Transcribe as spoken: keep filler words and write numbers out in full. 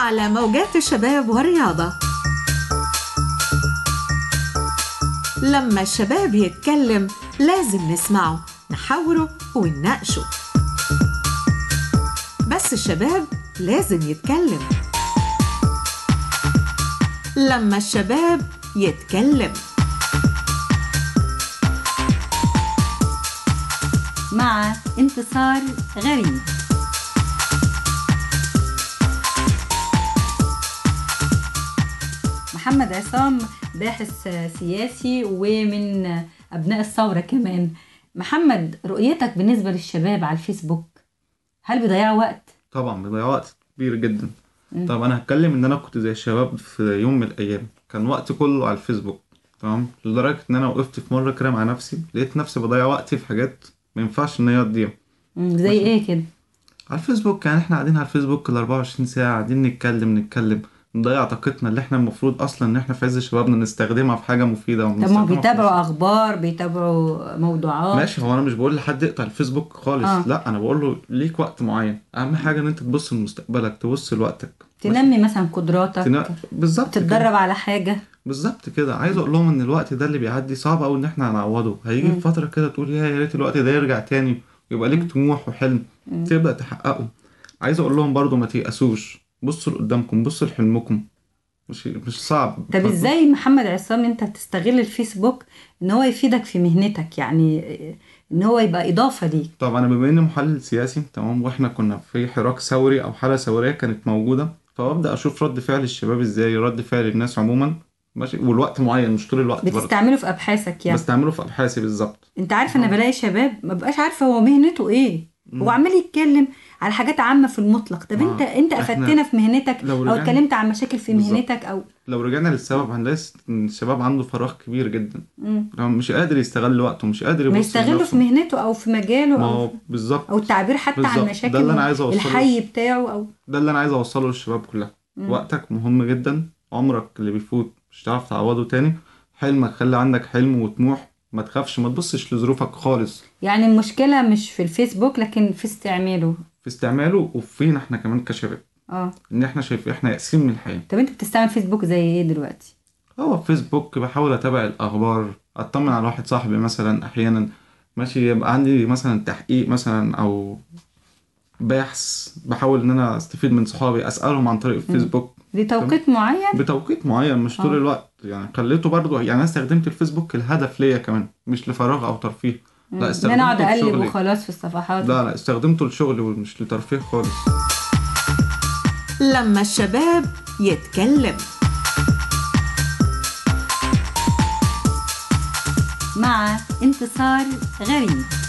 على موجات الشباب والرياضة. لما الشباب يتكلم لازم نسمعه، نحاوره ونناقشه. بس الشباب لازم يتكلم. لما الشباب يتكلم مع انتصار غريب. محمد عصام باحث سياسي ومن أبناء الثورة كمان. محمد، رؤيتك بالنسبة للشباب على الفيسبوك، هل بيضيعوا وقت؟ طبعا بيضيعوا وقت كبير جدا. طب انا هتكلم ان انا كنت زي الشباب في يوم من الايام، كان وقتي كله على الفيسبوك، تمام، لدرجة ان انا وقفت في مرة كده مع نفسي، لقيت نفسي بضيع وقتي في حاجات ما ينفعش ان هي تضيع. زي ايه كده؟ على الفيسبوك، يعني احنا قاعدين على الفيسبوك ال أربعة وعشرين ساعة قاعدين نتكلم نتكلم نضيع طاقتنا اللي احنا المفروض اصلا ان احنا في عز شبابنا نستخدمها في حاجة مفيدة. طب ما بيتابعوا اخبار، بيتابعوا موضوعات. ماشي، هو انا مش بقول لحد يقطع الفيسبوك خالص، آه. لا انا بقول له ليك وقت معين، اهم حاجة ان انت تبص لمستقبلك، تبص لوقتك، تنمي مثلا قدراتك، تن... بالظبط، تتدرب على حاجة. بالظبط كده. عايز اقول لهم ان الوقت ده اللي بيعدي صعب قوي ان احنا هنعوضه. هيجي في فترة كده تقول يا يا ريت الوقت ده يرجع تاني، ويبقى ليك طموح وحلم م. تبدأ تحققه. عايز اقول لهم برضو ما تيأسوش، بصوا لقدامكم، بصوا لحلمكم، مش مش صعب. طب ازاي محمد عصام انت تستغل الفيسبوك ان هو يفيدك في مهنتك، يعني ان هو يبقى اضافة ليك؟ طب انا بما اني محلل سياسي، تمام، واحنا كنا في حراك ثوري او حالة ثورية كانت موجودة، فببدأ اشوف رد فعل الشباب ازاي، رد فعل الناس عموما، ماشي، والوقت معين مش طول الوقت. بتستعمله في ابحاثك يعني؟ بستعمله في ابحاثي بالظبط. انت عارف انا بلاقي شباب ما بقاش عارفه هو مهنته ايه، هو عمال يتكلم على حاجات عامه في المطلق. طب انت انت افدتنا في مهنتك او اتكلمت عن مشاكل في بالزبط. مهنتك او لو رجعنا للسبب هنلاقي ان الشباب عنده فراغ كبير جدا، مش قادر يستغل وقته، مش قادر يبص ما يستغله في مهنته او في مجاله او بالظبط، او التعبير حتى بالزبط. عن مشاكل الحي بتاعه، او ده اللي انا عايز اوصله للشباب كلها. مم. وقتك مهم جدا، عمرك اللي بيفوت مش هتعرف تعوضه تاني. حلمك، خلي عندك حلم وطموح، ما تخافش، ما تبصش لظروفك خالص. يعني المشكلة مش في الفيسبوك لكن في استعماله في استعماله وفينا احنا كمان كشباب، اه ان احنا شايف احنا يأسين من الحياة. طب انت بتستعمل فيسبوك زي ايه دلوقتي؟ هو فيسبوك بحاول اتابع الاخبار، اطمن على واحد صاحبي مثلا احيانا، ماشي، يبقى عندي مثلا تحقيق مثلا او بحث، بحاول ان انا استفيد من صحابي، اسالهم عن طريق الفيسبوك. بتوقيت معين؟ بتوقيت معين، مش طول الوقت يعني. خليته برضو، يعني انا استخدمت الفيسبوك الهدف ليا كمان، مش لفراغ او ترفيه، لا استخدمته ان انا اقعد اقلب وخلاص في الصفحات. لا لا استخدمته لشغلي ومش لترفيه خالص. لما الشباب يتكلم مع انتصار غريب.